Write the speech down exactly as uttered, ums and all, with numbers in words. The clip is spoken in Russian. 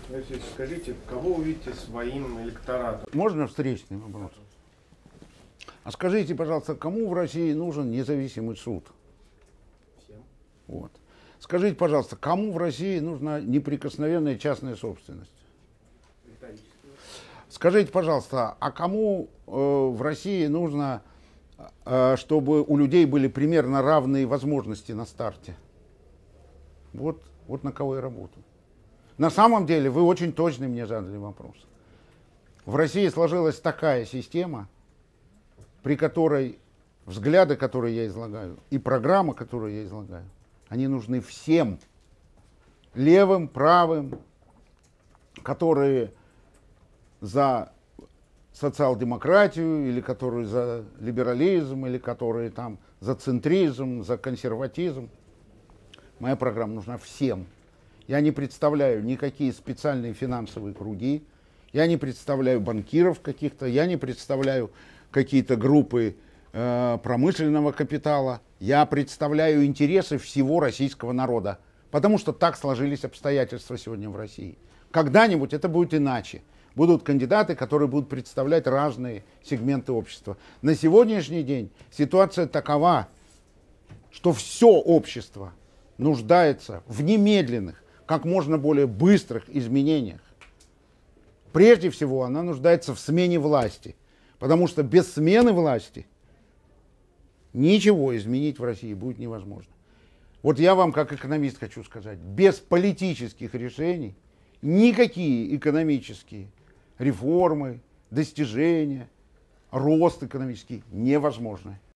Алексей, скажите, кого вы видите своим электоратом? Можно встречный вопрос? А скажите, пожалуйста, кому в России нужен независимый суд? Всем. Вот. Скажите, пожалуйста, кому в России нужна неприкосновенная частная собственность? Скажите, пожалуйста, а кому э, в России нужно, э, чтобы у людей были примерно равные возможности на старте? Вот, вот на кого я работаю. На самом деле, вы очень точно мне задали вопрос. В России сложилась такая система, при которой взгляды, которые я излагаю, и программа, которую я излагаю, они нужны всем, левым, правым, которые за социал-демократию, или которые за либерализм, или которые там за центризм, за консерватизм. Моя программа нужна всем. Я не представляю никакие специальные финансовые круги, я не представляю банкиров каких-то, я не представляю какие-то группы э, промышленного капитала. Я представляю интересы всего российского народа, потому что так сложились обстоятельства сегодня в России. Когда-нибудь это будет иначе. Будут кандидаты, которые будут представлять разные сегменты общества. На сегодняшний день ситуация такова, что все общество нуждается в немедленных, как можно более быстрых изменениях. Прежде всего, она нуждается в смене власти, потому что без смены власти ничего изменить в России будет невозможно. Вот я вам, как экономист, хочу сказать, без политических решений никакие экономические реформы, достижения, рост экономический невозможны.